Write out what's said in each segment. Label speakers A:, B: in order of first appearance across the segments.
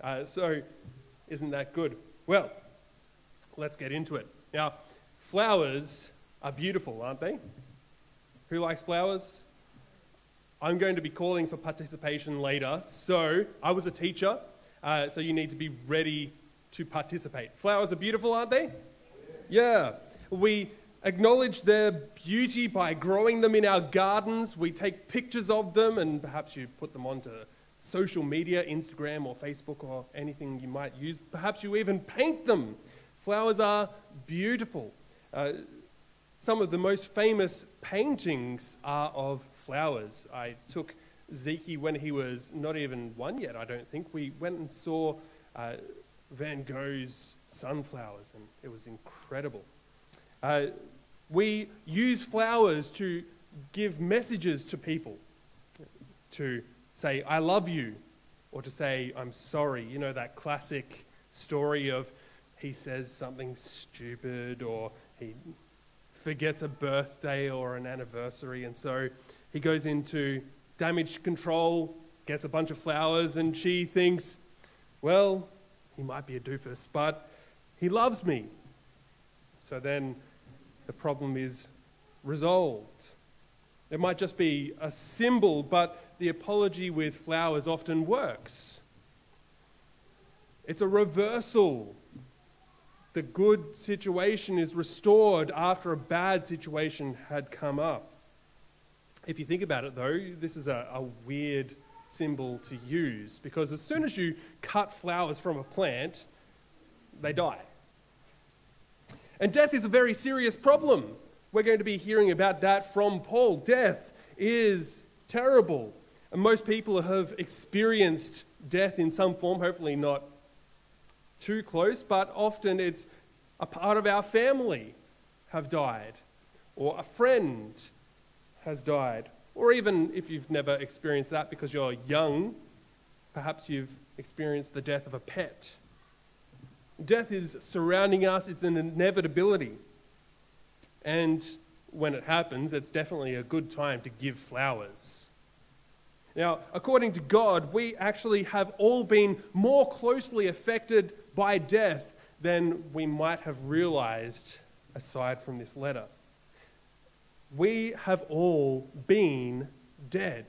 A: So isn't that good? Well, let's get into it. Now, flowers are beautiful, aren't they? Who likes flowers? I'm going to be calling for participation later. So I was a teacher, so you need to be ready to participate. Flowers are beautiful, aren't they? Yeah. We acknowledge their beauty by growing them in our gardens. We take pictures of them and perhaps you put them onto social media, Instagram or Facebook or anything you might use. Perhaps you even paint them. Flowers are beautiful. Some of the most famous paintings are of flowers. I took Zeke when he was not even one yet, I don't think. We went and saw Van Gogh's sunflowers, and it was incredible. We use flowers to give messages to people, to say, I love you, or to say, I'm sorry. You know that classic story of he says something stupid, or he forgets a birthday or an anniversary, and so he goes into damage control, gets a bunch of flowers, and she thinks, well, he might be a doofus, but he loves me. So then the problem is resolved. It might just be a symbol, but the apology with flowers often works. It's a reversal. The good situation is restored after a bad situation had come up. If you think about it, though, this is a weird symbol to use, because as soon as you cut flowers from a plant, they die. And death is a very serious problem. We're going to be hearing about that from Paul. Death is terrible. And most people have experienced death in some form, hopefully not too close, but often it's a part of our family have died, or a friend has died, or even if you've never experienced that because you're young, perhaps you've experienced the death of a pet. Death is surrounding us, it's an inevitability. And when it happens, it's definitely a good time to give flowers. Now, according to God, we actually have all been more closely affected by death than we might have realized aside from this letter. We have all been dead.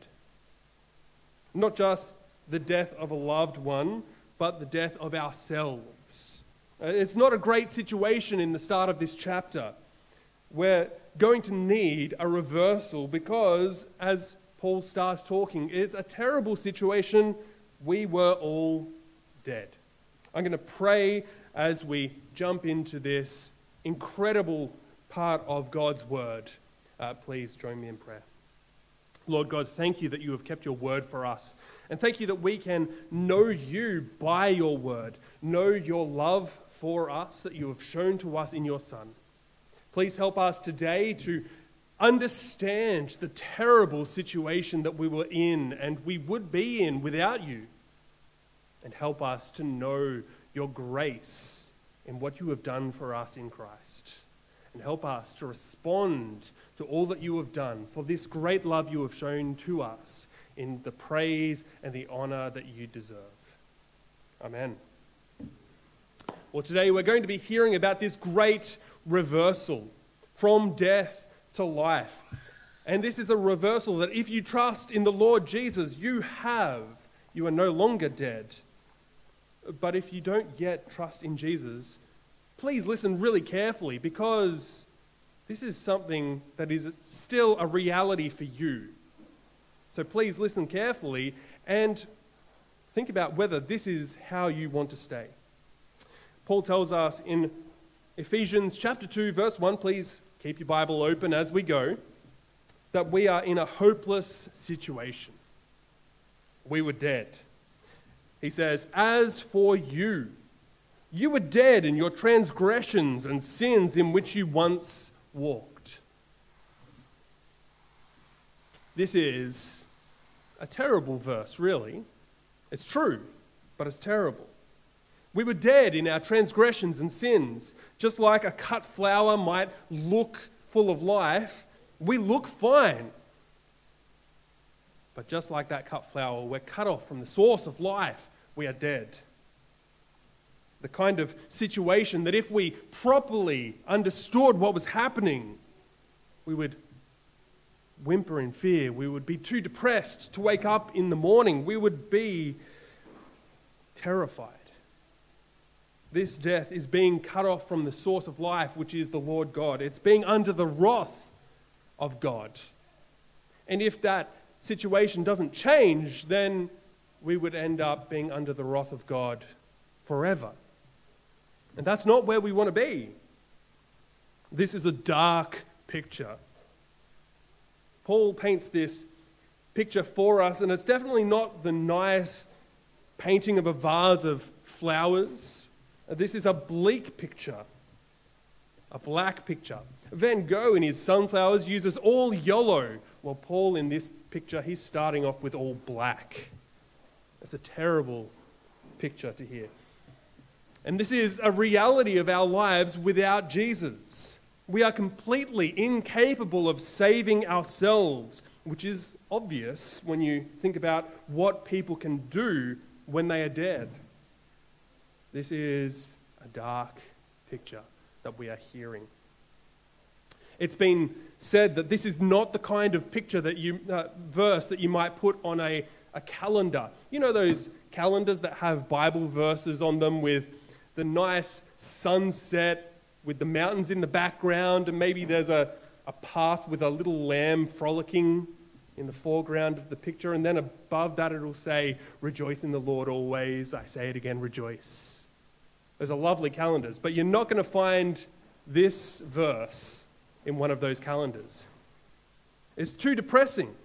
A: Not just the death of a loved one, but the death of ourselves. It's not a great situation in the start of this chapter. We're going to need a reversal because, as Paul starts talking, it's a terrible situation. We were all dead. I'm going to pray as we jump into this incredible part of God's word. Please join me in prayer. Lord God, thank you that you have kept your word for us. And thank you that we can know you by your word, know your love for us that you have shown to us in your Son. Please help us today to understand the terrible situation that we were in and we would be in without you. And help us to know your grace in what you have done for us in Christ. And help us to respond to all that you have done for this great love you have shown to us in the praise and the honor that you deserve. Amen. Well, today we're going to be hearing about this great reversal from death to life. And this is a reversal that if you trust in the Lord Jesus, you are no longer dead. But if you don't yet trust in Jesus, please listen really carefully, because this is something that is still a reality for you. So please listen carefully and think about whether this is how you want to stay. Paul tells us in Ephesians chapter 2, verse 1, please keep your Bible open as we go, that we are in a hopeless situation. We were dead. He says, as for you, you were dead in your transgressions and sins in which you once walked. This is a terrible verse, really. It's true, but it's terrible. We were dead in our transgressions and sins. Just like a cut flower might look full of life, we look fine. But just like that cut flower, we're cut off from the source of life. We are dead. the kind of situation that if we properly understood what was happening, we would whimper in fear. We would be too depressed to wake up in the morning. We would be terrified. This death is being cut off from the source of life, which is the Lord God. It's being under the wrath of God. And if that situation doesn't change, then we would end up being under the wrath of God forever. And that's not where we want to be. This is a dark picture. Paul paints this picture for us, and it's definitely not the nice painting of a vase of flowers. This is a bleak picture, a black picture. Van Gogh in his Sunflowers uses all yellow, while Paul in this picture, he's starting off with all black. It's a terrible picture to hear. And this is a reality of our lives without Jesus. We are completely incapable of saving ourselves, which is obvious when you think about what people can do when they are dead. This is a dark picture that we are hearing. It's been said that this is not the kind of picture that verse that you might put on a calendar. You know those calendars that have Bible verses on them with the nice sunset with the mountains in the background, and maybe there's a path with a little lamb frolicking in the foreground of the picture, and then above that it'll say, "Rejoice in the Lord always." I say it again, rejoice. Those are lovely calendars, but you're not going to find this verse in one of those calendars. It's too depressing.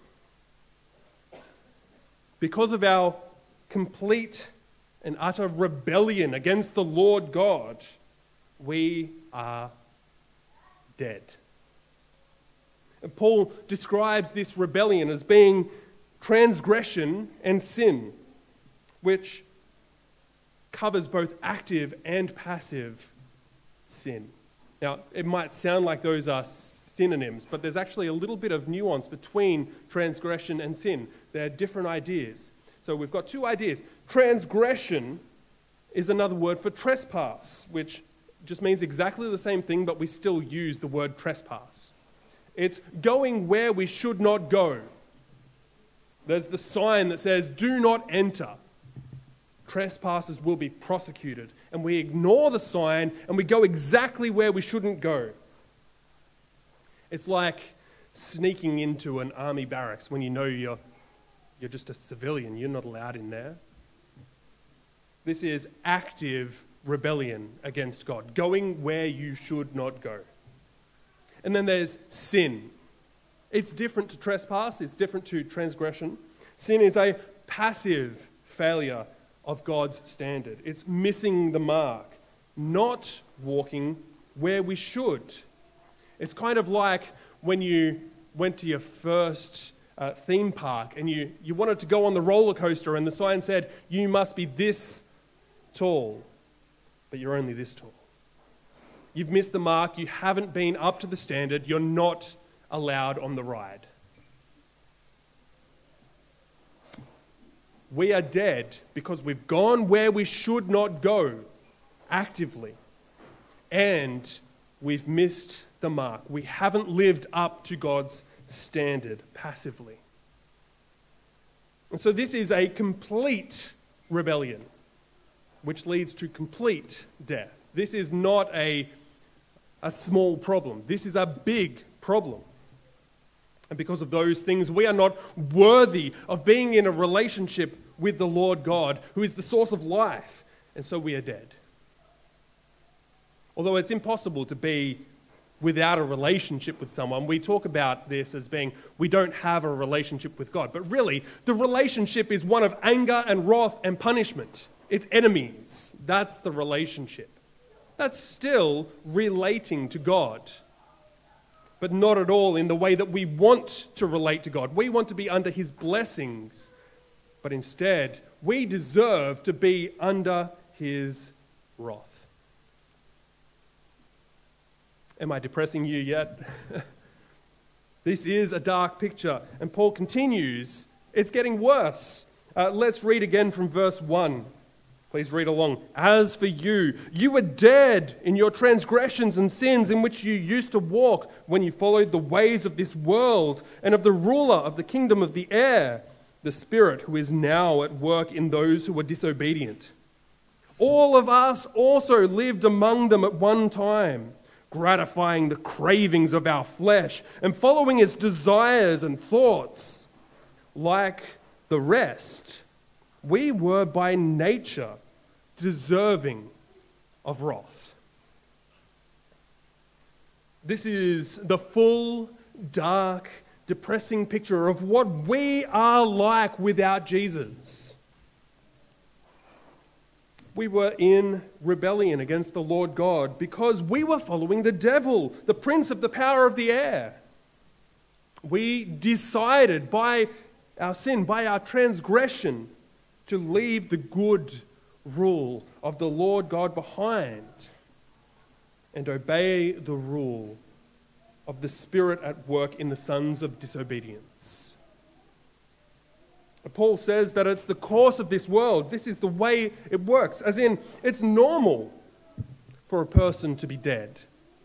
A: Because of our complete and utter rebellion against the Lord God, we are dead. And Paul describes this rebellion as being transgression and sin, which covers both active and passive sin. Now, it might sound like those are synonyms, but there's actually a little bit of nuance between transgression and sin. They're different ideas. So we've got two ideas. Transgression is another word for trespass, which just means exactly the same thing, but we still use the word trespass. It's going where we should not go. There's the sign that says, "Do not enter." Trespassers will be prosecuted. And we ignore the sign and we go exactly where we shouldn't go. It's like sneaking into an army barracks when you know you're just a civilian. You're not allowed in there. This is active rebellion against God, going where you should not go. And then there's sin. It's different to trespass. It's different to transgression. Sin is a passive failure of God's standard. It's missing the mark, not walking where we should. It's kind of like when you went to your first theme park and you wanted to go on the roller coaster and the sign said, "You must be this tall," but you're only this tall. You've missed the mark. You haven't been up to the standard. You're not allowed on the ride. We are dead because we've gone where we should not go actively, and we've missed the mark. We haven't lived up to God's standard passively. And so this is a complete rebellion, which leads to complete death. This is not a small problem. This is a big problem. And because of those things, we are not worthy of being in a relationship with the Lord God, who is the source of life. And so we are dead. Although it's impossible to be without a relationship with someone, we talk about this as being, we don't have a relationship with God. But really, the relationship is one of anger and wrath and punishment. It's enemies. That's the relationship. That's still relating to God, but not at all in the way that we want to relate to God. We want to be under His blessings, but instead, we deserve to be under His wrath. Am I depressing you yet? This is a dark picture, and Paul continues, it's getting worse. Let's read again from verse 1. Please read along. As for you, you were dead in your transgressions and sins in which you used to walk when you followed the ways of this world and of the ruler of the kingdom of the air, the Spirit who is now at work in those who are disobedient. All of us also lived among them at one time, gratifying the cravings of our flesh and following its desires and thoughts. Like the rest, we were by nature deserving of wrath. This is the full, dark, depressing picture of what we are like without Jesus. We were in rebellion against the Lord God because we were following the devil, the prince of the power of the air. We decided by our sin, by our transgression, to leave the good rule of the Lord God behind and obey the rule of the Spirit at work in the sons of disobedience. Paul says that it's the course of this world. This is the way it works, as in it's normal for a person to be dead.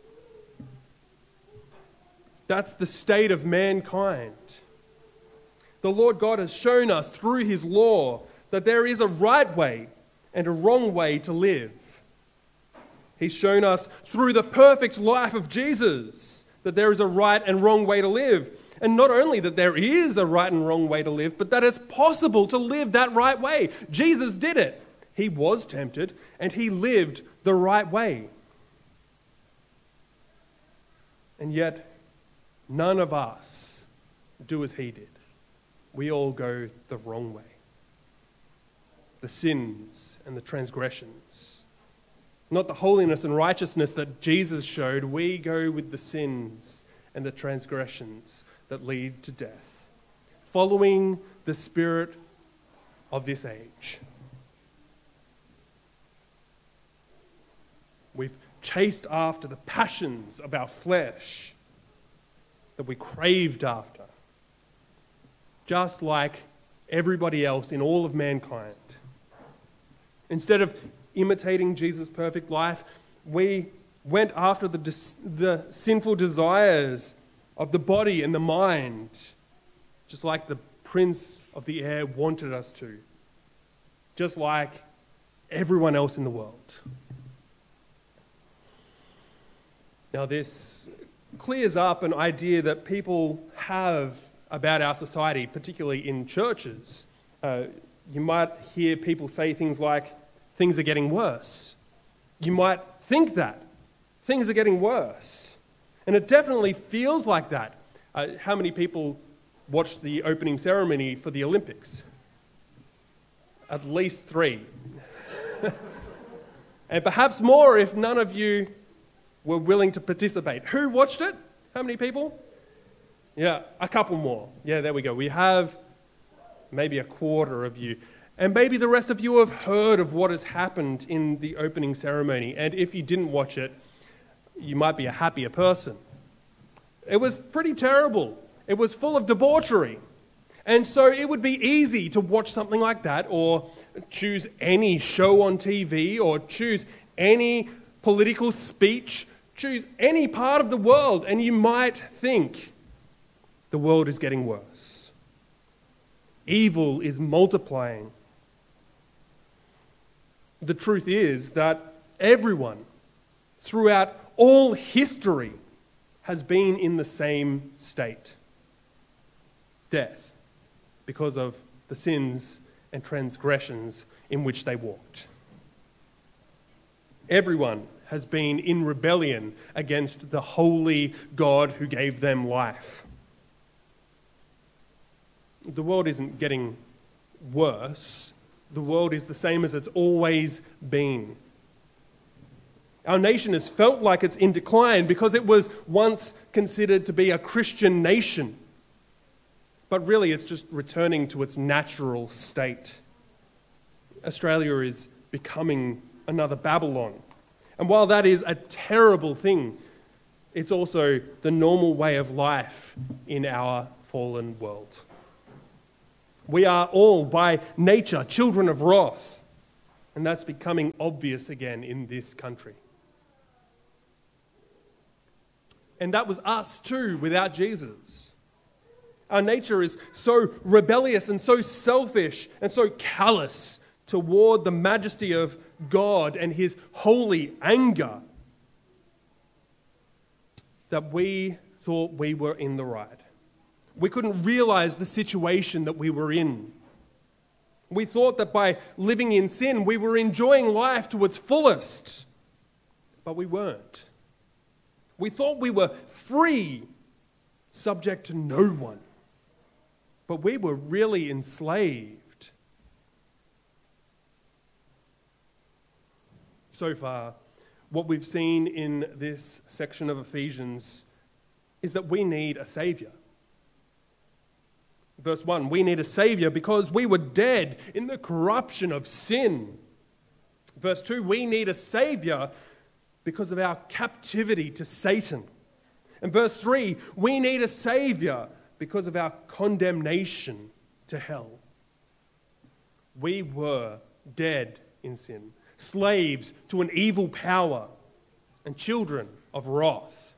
A: That's the state of mankind. The Lord God has shown us through his law that there is a right way and a wrong way to live. He's shown us through the perfect life of Jesus that there is a right and wrong way to live. And not only that there is a right and wrong way to live, but that it's possible to live that right way. Jesus did it. He was tempted and he lived the right way. And yet, none of us do as he did. We all go the wrong way. The sins and the transgressions. Not the holiness and righteousness that Jesus showed. We go with the sins and the transgressions that lead to death, following the spirit of this age. We've chased after the passions of our flesh that we craved after, just like everybody else in all of mankind. Instead of imitating Jesus' perfect life, we went after the sinful desires of the body and the mind, just like the prince of the air wanted us to, just like everyone else in the world. Now, this clears up an idea that people have about our society, particularly in churches. You might hear people say things like, things are getting worse. You might think that. Things are getting worse. And it definitely feels like that. How many people watched the opening ceremony for the Olympics? At least 3. And perhaps more if none of you were willing to participate. Who watched it? How many people? Yeah, a couple more. Yeah, there we go. We have maybe a quarter of you. And maybe the rest of you have heard of what has happened in the opening ceremony. And if you didn't watch it, you might be a happier person. It was pretty terrible. It was full of debauchery. And so it would be easy to watch something like that, or choose any show on TV, or choose any political speech, choose any part of the world, and you might think the world is getting worse. Evil is multiplying. The truth is that everyone throughout all history has been in the same state. Death, because of the sins and transgressions in which they walked. Everyone has been in rebellion against the holy God who gave them life. The world isn't getting worse. The world is the same as it's always been. Our nation has felt like it's in decline because it was once considered to be a Christian nation. But really, it's just returning to its natural state. Australia is becoming another Babylon. And while that is a terrible thing, it's also the normal way of life in our fallen world. We are all, by nature, children of wrath. And that's becoming obvious again in this country. And that was us too without Jesus. Our nature is so rebellious and so selfish and so callous toward the majesty of God and his holy anger that we thought we were in the right. We couldn't realize the situation that we were in. We thought that by living in sin, we were enjoying life to its fullest, but we weren't. We thought we were free, subject to no one, but we were really enslaved. So far, what we've seen in this section of Ephesians is that we need a Savior. Verse 1, we need a Savior because we were dead in the corruption of sin. Verse 2, we need a Savior because of our captivity to Satan. And verse 3, we need a Savior because of our condemnation to hell. We were dead in sin, slaves to an evil power, and children of wrath.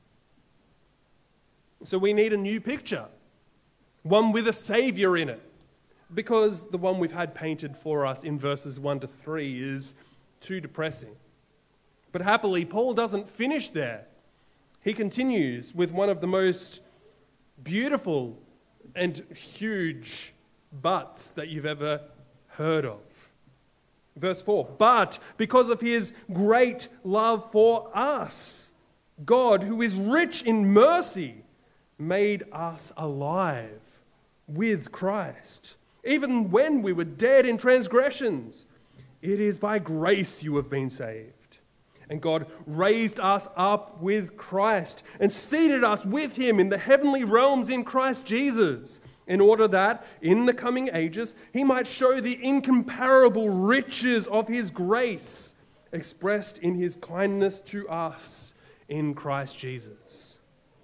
A: So we need a new picture, one with a Savior in it, because the one we've had painted for us in verses 1 to 3 is too depressing. But happily, Paul doesn't finish there. He continues with one of the most beautiful and huge buts that you've ever heard of. Verse 4, but because of his great love for us, God, who is rich in mercy, made us alive with Christ, even when we were dead in transgressions. It is by grace you have been saved. And God raised us up with Christ and seated us with him in the heavenly realms in Christ Jesus, in order that in the coming ages he might show the incomparable riches of his grace expressed in his kindness to us in Christ Jesus.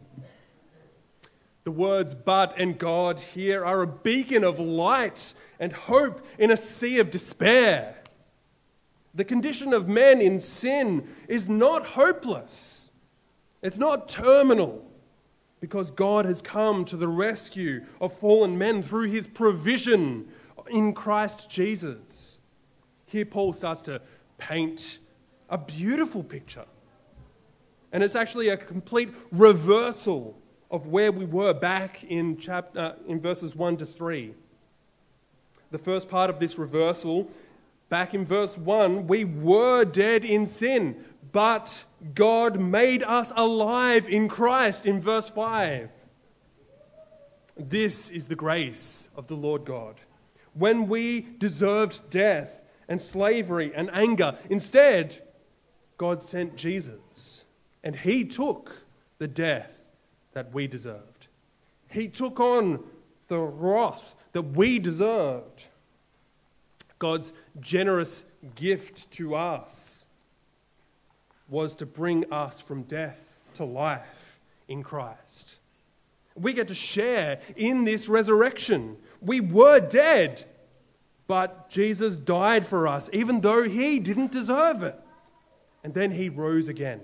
A: The words but and God here are a beacon of light and hope in a sea of despair. The condition of men in sin is not hopeless. It's not terminal, because God has come to the rescue of fallen men through his provision in Christ Jesus. Here Paul starts to paint a beautiful picture. And it's actually a complete reversal of where we were back in verses 1 to 3. The first part of this reversal, back in verse 1, we were dead in sin, but God made us alive in Christ in verse 5. This is the grace of the Lord God. When we deserved death and slavery and anger, instead, God sent Jesus, and he took the death that we deserved. He took on the wrath that we deserved. God's generous gift to us was to bring us from death to life in Christ. We get to share in this resurrection. We were dead, but Jesus died for us, even though he didn't deserve it. And then he rose again.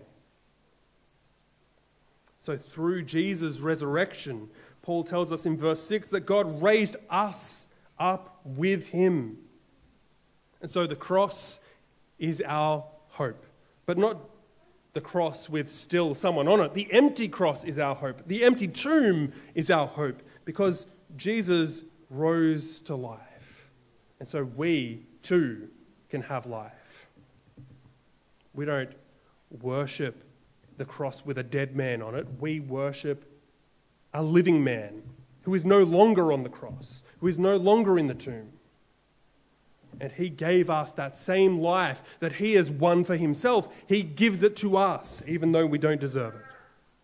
A: So through Jesus' resurrection, Paul tells us in verse 6 that God raised us up with him. And so the cross is our hope, but not the cross with still someone on it. The empty cross is our hope. The empty tomb is our hope, because Jesus rose to life. And so we too can have life. We don't worship the cross with a dead man on it. We worship a living man who is no longer on the cross, who is no longer in the tomb. And he gave us that same life that he has won for himself. He gives it to us, even though we don't deserve it.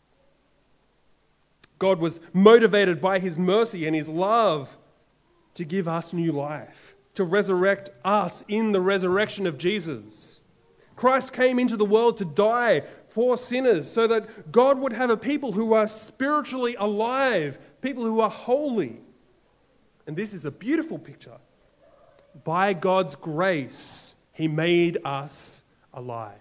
A: God was motivated by his mercy and his love to give us new life, to resurrect us in the resurrection of Jesus. Christ came into the world to die for sinners so that God would have a people who are spiritually alive, people who are holy. And this is a beautiful picture. By God's grace, He made us alive.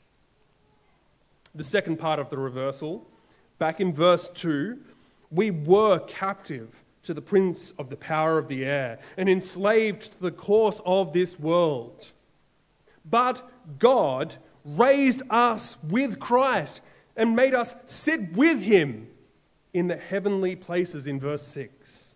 A: The second part of the reversal, back in verse 2, we were captive to the prince of the power of the air and enslaved to the course of this world. But God raised us with Christ and made us sit with him in the heavenly places in verse 6.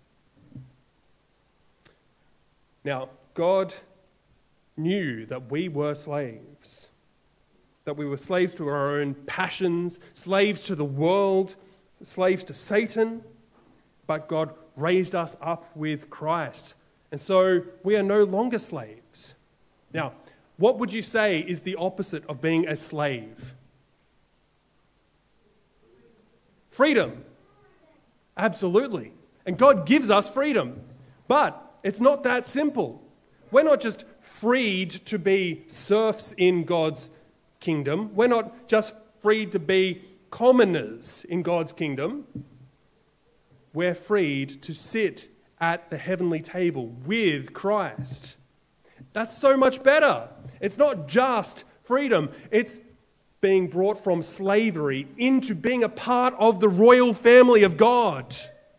A: Now, God knew that we were slaves, that we were slaves to our own passions, slaves to the world, slaves to Satan, but God raised us up with Christ. And so we are no longer slaves. Now, what would you say is the opposite of being a slave? Freedom. Absolutely. And God gives us freedom. But it's not that simple. We're not just freed to be serfs in God's kingdom. We're not just freed to be commoners in God's kingdom. We're freed to sit at the heavenly table with Christ. That's so much better. It's not just freedom. It's being brought from slavery into being a part of the royal family of God.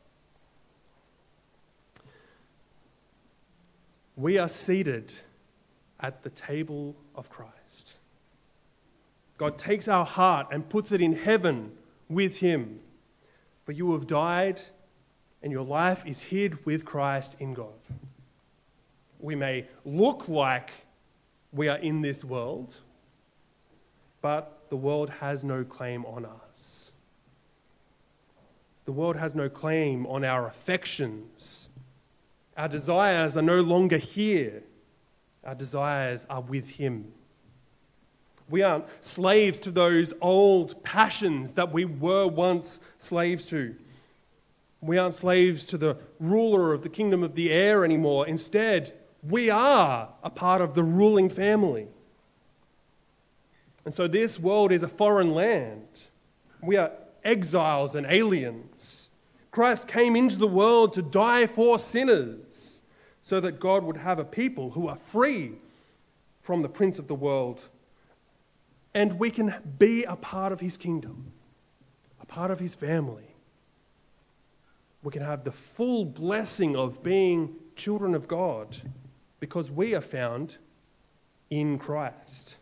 A: We are seated at the table of Christ. God takes our heart and puts it in heaven with him. But you have died and your life is hid with Christ in God. We may look like we are in this world, but the world has no claim on us. The world has no claim on our affections. Our desires are no longer here. Our desires are with him. We aren't slaves to those old passions that we were once slaves to. We aren't slaves to the ruler of the kingdom of the air anymore. Instead, we are a part of the ruling family. And so this world is a foreign land. We are exiles and aliens. Christ came into the world to die for sinners so that God would have a people who are free from the prince of the world. And we can be a part of his kingdom, a part of his family. We can have the full blessing of being children of God because we are found in Christ.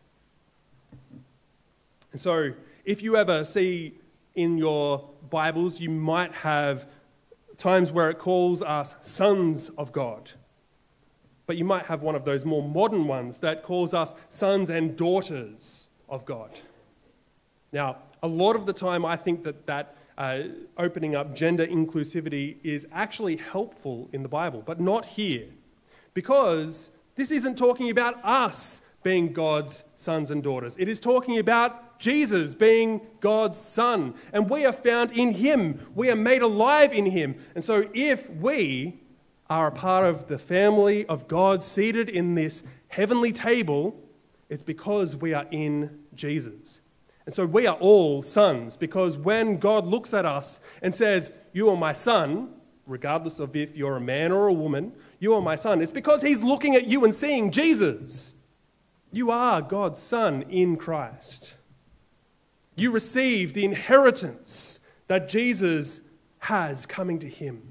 A: And so, if you ever see in your Bibles, you might have times where it calls us sons of God. But you might have one of those more modern ones that calls us sons and daughters of God. Now, a lot of the time I think that opening up gender inclusivity is actually helpful in the Bible, but not here. Because this isn't talking about us being God's sons and daughters. It is talking about Jesus being God's son. And we are found in him. We are made alive in him. And so if we are a part of the family of God seated in this heavenly table, it's because we are in Jesus. And so we are all sons, because when God looks at us and says, "You are my son," regardless of if you're a man or a woman, "You are my son," it's because he's looking at you and seeing Jesus. You are God's son in Christ. You receive the inheritance that Jesus has coming to him.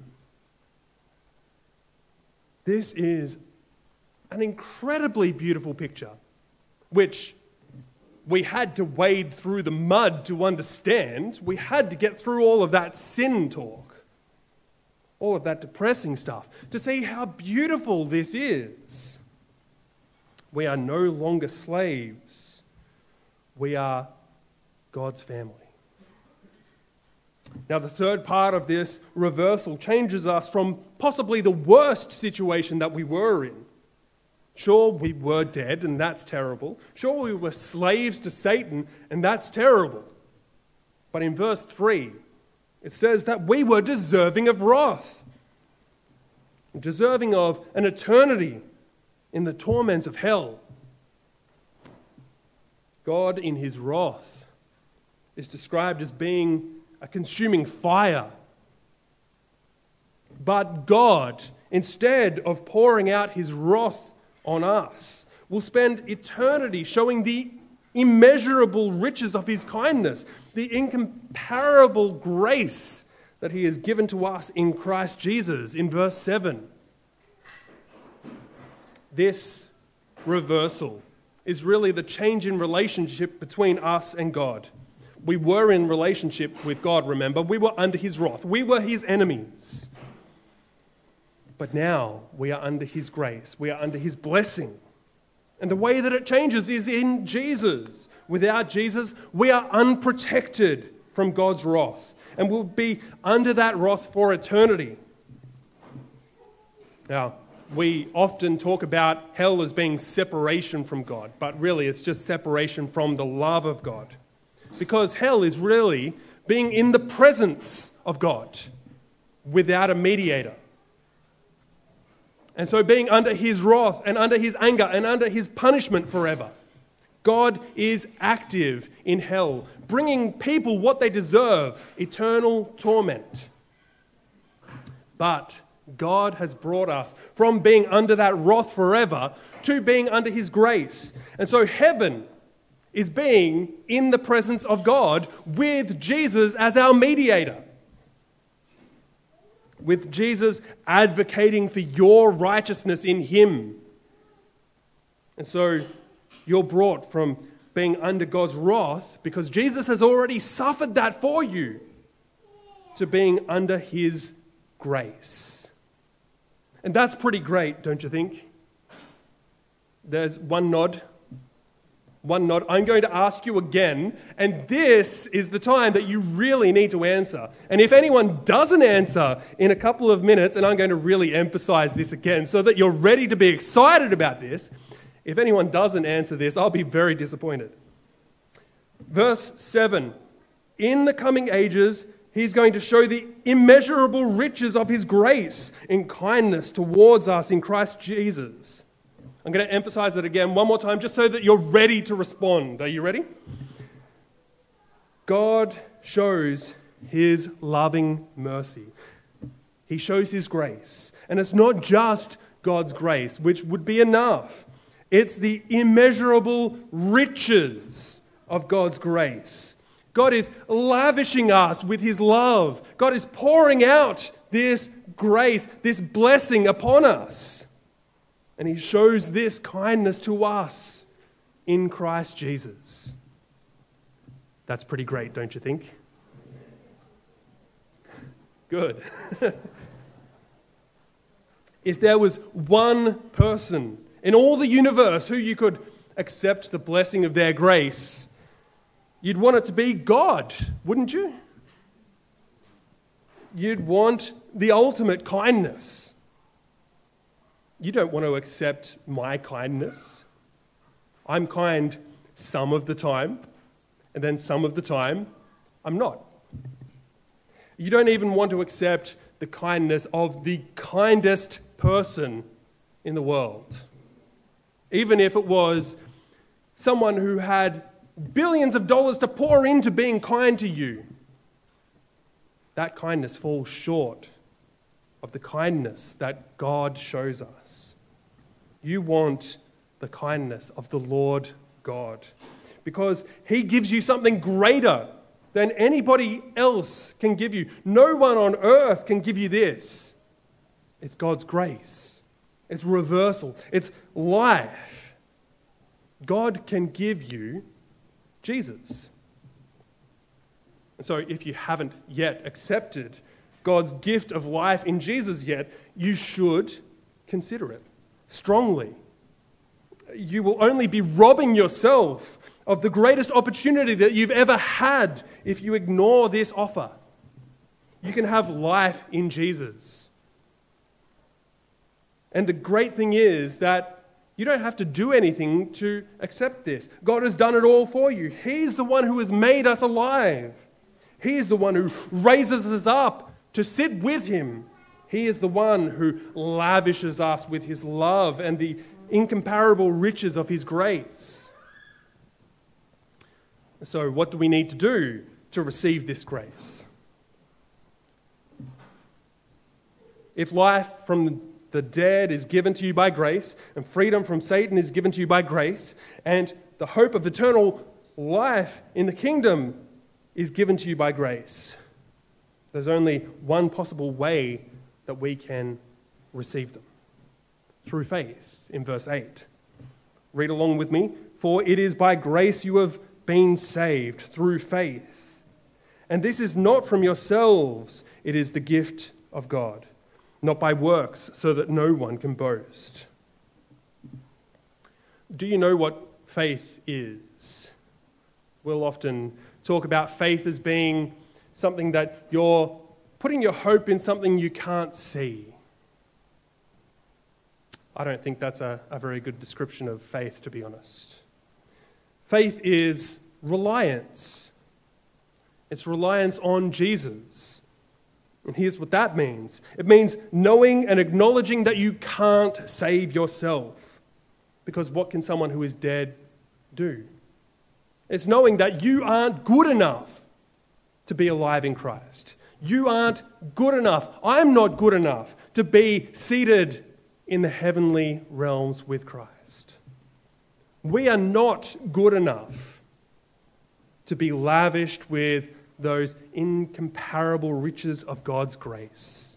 A: This is an incredibly beautiful picture, which we had to wade through the mud to understand. We had to get through all of that sin talk, all of that depressing stuff, to see how beautiful this is. We are no longer slaves. We are God's family. Now, the third part of this reversal changes us from possibly the worst situation that we were in. Sure, we were dead, and that's terrible. Sure, we were slaves to Satan, and that's terrible. But in verse 3, it says that we were deserving of wrath, deserving of an eternity in the torments of hell. God, in his wrath, is described as being a consuming fire. But God, instead of pouring out his wrath on us, will spend eternity showing the immeasurable riches of his kindness, the incomparable grace that he has given to us in Christ Jesus, in verse 7. This reversal is really the change in relationship between us and God. We were in relationship with God, remember? We were under his wrath. We were his enemies. But now we are under his grace. We are under his blessing. And the way that it changes is in Jesus. Without Jesus, we are unprotected from God's wrath. And we'll be under that wrath for eternity. Now, we often talk about hell as being separation from God, but really it's just separation from the love of God. Because hell is really being in the presence of God without a mediator. And so being under his wrath and under his anger and under his punishment forever. God is active in hell, bringing people what they deserve, eternal torment. But God has brought us from being under that wrath forever to being under his grace. And so heaven is being in the presence of God with Jesus as our mediator. With Jesus advocating for your righteousness in him. And so you're brought from being under God's wrath because Jesus has already suffered that for you to being under his grace. And that's pretty great, don't you think? There's one nod. One nod. I'm going to ask you again, and this is the time that you really need to answer. And if anyone doesn't answer in a couple of minutes, and I'm going to really emphasize this again so that you're ready to be excited about this, if anyone doesn't answer this, I'll be very disappointed. Verse 7, in the coming ages, he's going to show the immeasurable riches of his grace in kindness towards us in Christ Jesus. I'm going to emphasize it again one more time just so that you're ready to respond. Are you ready? God shows his loving mercy. He shows his grace. And it's not just God's grace, which would be enough. It's the immeasurable riches of God's grace. God is lavishing us with his love. God is pouring out this grace, this blessing upon us. And he shows this kindness to us in Christ Jesus. That's pretty great, don't you think? Good. If there was one person in all the universe who you could accept the blessing of their grace, you'd want it to be God, wouldn't you? You'd want the ultimate kindness. You don't want to accept my kindness. I'm kind some of the time, and then some of the time, I'm not. You don't even want to accept the kindness of the kindest person in the world. Even if it was someone who had billions of dollars to pour into being kind to you. That kindness falls short of the kindness that God shows us. You want the kindness of the Lord God because he gives you something greater than anybody else can give you. No one on earth can give you this. It's God's grace. It's reversal. It's life. God can give you Jesus. And so if you haven't yet accepted God's gift of life in Jesus yet, you should consider it strongly. You will only be robbing yourself of the greatest opportunity that you've ever had if you ignore this offer. You can have life in Jesus. And the great thing is that you don't have to do anything to accept this. God has done it all for you. He's the one who has made us alive. He's the one who raises us up to sit with him. He is the one who lavishes us with his love and the incomparable riches of his grace. So what do we need to do to receive this grace? If life from the dead is given to you by grace, and freedom from Satan is given to you by grace, and the hope of eternal life in the kingdom is given to you by grace. There's only one possible way that we can receive them: through faith, in verse 8. Read along with me. For it is by grace you have been saved, through faith. And this is not from yourselves, it is the gift of God, not by works, so that no one can boast. Do you know what faith is? We'll often talk about faith as being something that you're putting your hope in something you can't see. I don't think that's a very good description of faith, to be honest. Faith is reliance. It's reliance on Jesus. And here's what that means. It means knowing and acknowledging that you can't save yourself. Because what can someone who is dead do? It's knowing that you aren't good enough to be alive in Christ. You aren't good enough. I'm not good enough to be seated in the heavenly realms with Christ. We are not good enough to be lavished with those incomparable riches of God's grace.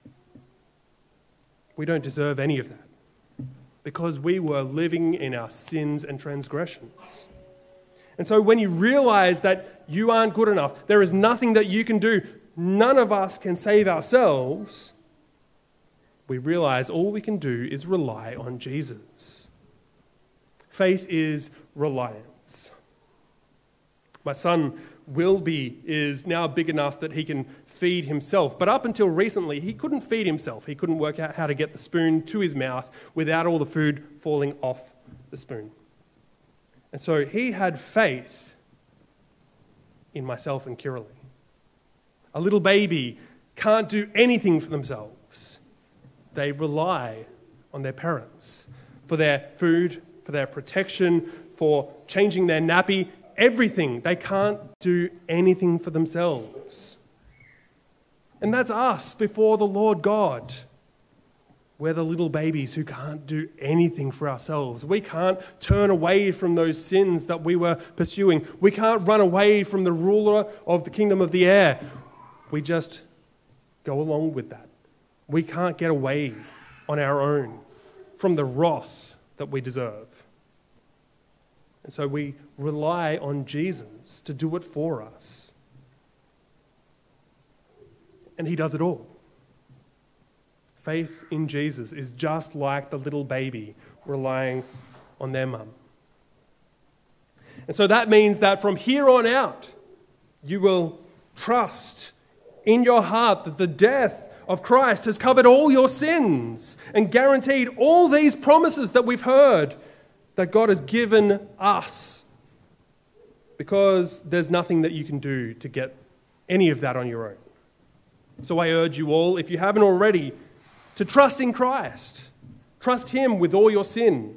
A: We don't deserve any of that because we were living in our sins and transgressions. And so when you realize that you aren't good enough, there is nothing that you can do, none of us can save ourselves, we realize all we can do is rely on Jesus. Faith is reliance. My son Wilby is now big enough that he can feed himself, but up until recently he couldn't feed himself. He couldn't work out how to get the spoon to his mouth without all the food falling off the spoon. And so he had faith in myself and Kiralee. A little baby can't do anything for themselves. They rely on their parents for their food, for their protection, for changing their nappy, everything. They can't do anything for themselves. And that's us before the Lord God. We're the little babies who can't do anything for ourselves. We can't turn away from those sins that we were pursuing. We can't run away from the ruler of the kingdom of the air. We just go along with that. We can't get away on our own from the wrath that we deserve. And so we rely on Jesus to do it for us. And he does it all. Faith in Jesus is just like the little baby relying on their mum. And so that means that from here on out, you will trust in your heart that the death of Christ has covered all your sins and guaranteed all these promises that we've heard that God has given us, because there's nothing that you can do to get any of that on your own. So I urge you all, if you haven't already, to trust in Christ. Trust him with all your sin.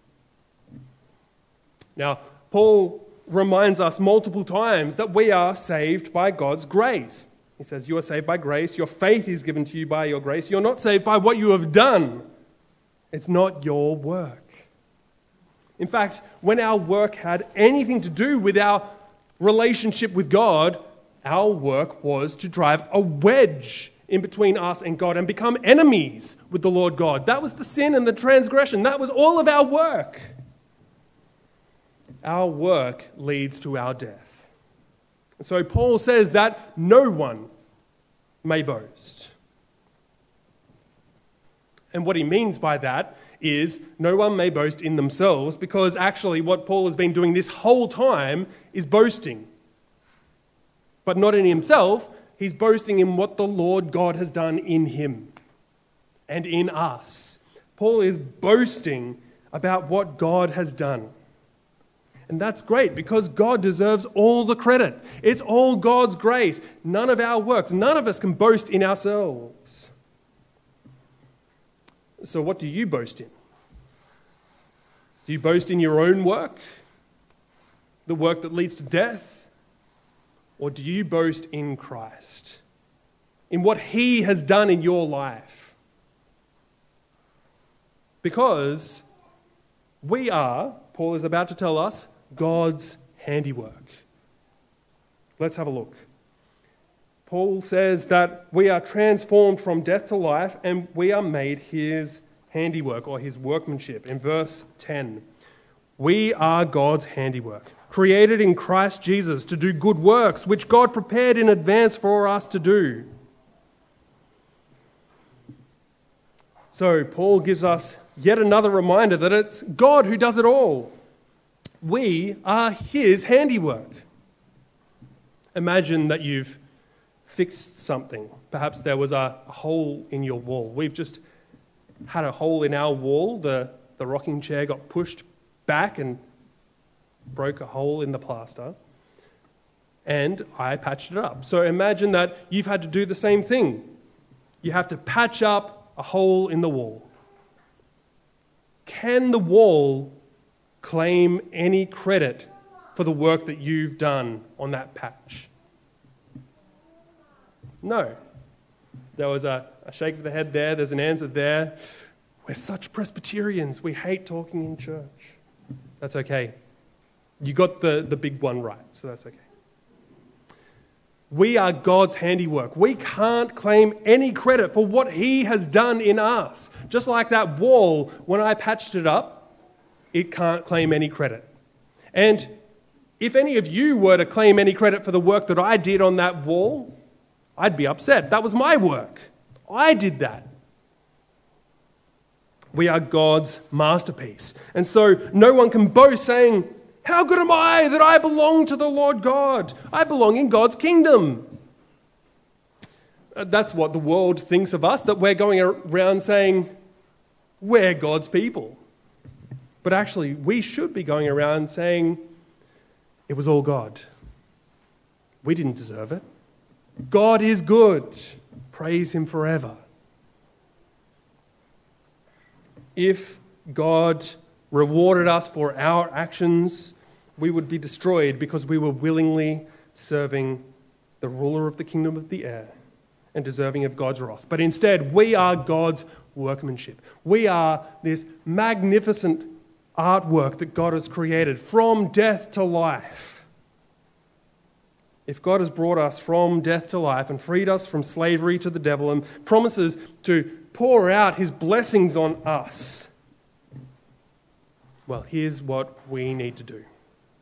A: Now, Paul reminds us multiple times that we are saved by God's grace. He says, you are saved by grace. Your faith is given to you by your grace. You're not saved by what you have done. It's not your work. In fact, when our work had anything to do with our relationship with God, our work was to drive a wedge in between us and God and become enemies with the Lord God. That was the sin and the transgression. That was all of our work. Our work leads to our death. So Paul says that no one may boast. And what he means by that is no one may boast in themselves, because actually what Paul has been doing this whole time is boasting. But not in himself, he's boasting in what the Lord God has done in him and in us. Paul is boasting about what God has done. And that's great, because God deserves all the credit. It's all God's grace, none of our works. None of us can boast in ourselves. So what do you boast in? Do you boast in your own work? The work that leads to death? Or do you boast in Christ? In what he has done in your life? Because we are, Paul is about to tell us, God's handiwork. Let's have a look. Paul says that we are transformed from death to life and we are made his handiwork or his workmanship. In verse 10, we are God's handiwork, created in Christ Jesus to do good works, which God prepared in advance for us to do. So Paul gives us yet another reminder that it's God who does it all. We are his handiwork. Imagine that you've fixed something. Perhaps there was a hole in your wall. We've just had a hole in our wall. The rocking chair got pushed back and broke a hole in the plaster. And I patched it up. So imagine that you've had to do the same thing. You have to patch up a hole in the wall. Can the wall claim any credit for the work that you've done on that patch? No. There was a shake of the head there. There's an answer there. We're such Presbyterians. We hate talking in church. That's okay. You got the big one right, so that's okay. We are God's handiwork. We can't claim any credit for what he has done in us. Just like that wall, when I patched it up, it can't claim any credit. And if any of you were to claim any credit for the work that I did on that wall, I'd be upset. That was my work. I did that. We are God's masterpiece. And so no one can boast saying, how good am I that I belong to the Lord God? I belong in God's kingdom. That's what the world thinks of us, that we're going around saying, we're God's people. But actually, we should be going around saying, it was all God. We didn't deserve it. God is good. Praise him forever. If God rewarded us for our actions, we would be destroyed because we were willingly serving the ruler of the kingdom of the air and deserving of God's wrath. But instead, we are God's workmanship. We are this magnificent artwork that God has created from death to life. If God has brought us from death to life and freed us from slavery to the devil and promises to pour out his blessings on us, well, here's what we need to do.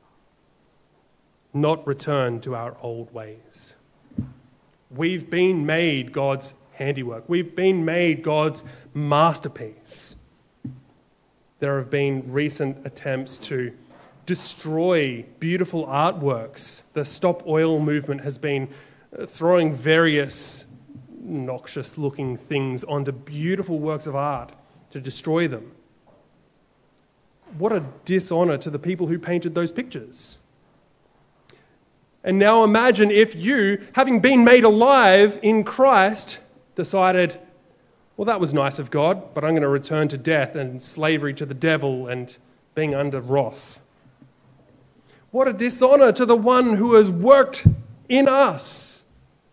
A: Not return to our old ways. We've been made God's handiwork. We've been made God's masterpiece. There have been recent attempts to destroy beautiful artworks. The Stop Oil movement has been throwing various noxious-looking things onto beautiful works of art to destroy them. What a dishonor to the people who painted those pictures. And now imagine if you, having been made alive in Christ, decided, well, that was nice of God, but I'm going to return to death and slavery to the devil and being under wrath. What a dishonor to the one who has worked in us.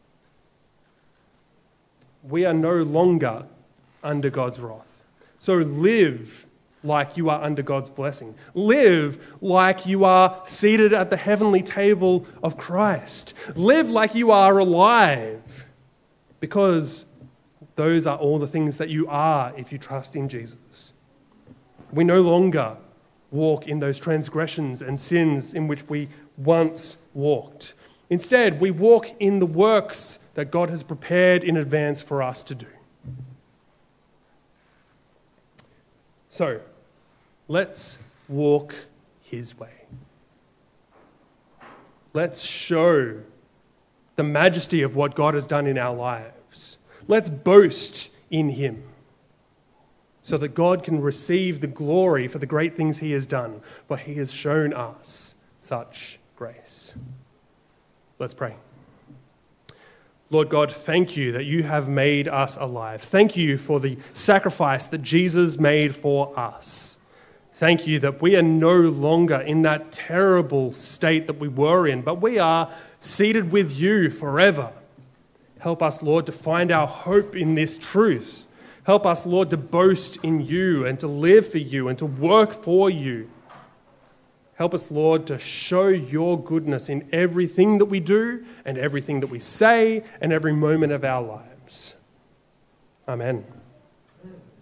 A: We are no longer under God's wrath. So live like you are under God's blessing. Live like you are seated at the heavenly table of Christ. Live like you are alive, because those are all the things that you are if you trust in Jesus. We no longer walk in those transgressions and sins in which we once walked. Instead, we walk in the works that God has prepared in advance for us to do. So, let's walk his way. Let's show the majesty of what God has done in our lives. Let's boast in him so that God can receive the glory for the great things he has done, for he has shown us such grace. Let's pray. Lord God, thank you that you have made us alive. Thank you for the sacrifice that Jesus made for us. Thank you that we are no longer in that terrible state that we were in, but we are seated with you forever. Help us, Lord, to find our hope in this truth. Help us, Lord, to boast in you and to live for you and to work for you. Help us, Lord, to show your goodness in everything that we do and everything that we say and every moment of our lives. Amen.